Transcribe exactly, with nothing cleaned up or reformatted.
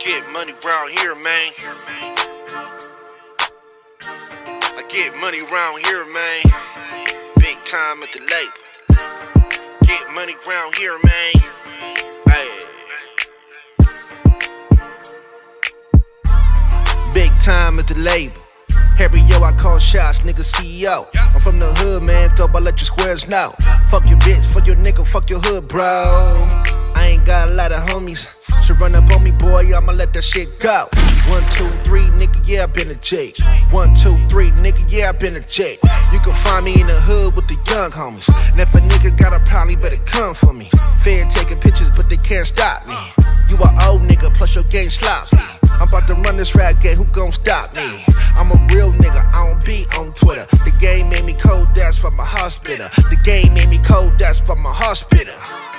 get money round here, man. I get money round here, man. Big time at the label. Get money round here, man. Hey. Big time at the label. Harry, yo, I call shots, nigga C E O. I'm from the hood, man, thought I let your squares know. Fuck your bitch, fuck your nigga, fuck your hood, bro. I ain't got a lot of homies, so run up on me, boy, I'ma let that shit go. One, two, three, nigga, yeah, I been a J. One, two, three, nigga, yeah, I been a J. You can find me in the hood with the young homies. And if a nigga got a problem, he better come for me. Fair taking pictures, but they can't stop me. You a old nigga, plus your game sloppy. I'm about to run this rap game, who gon' stop me? I'm a real nigga, I don't be on Twitter. The game made me cold, that's from my hospital. The game made me cold, that's from my hospital.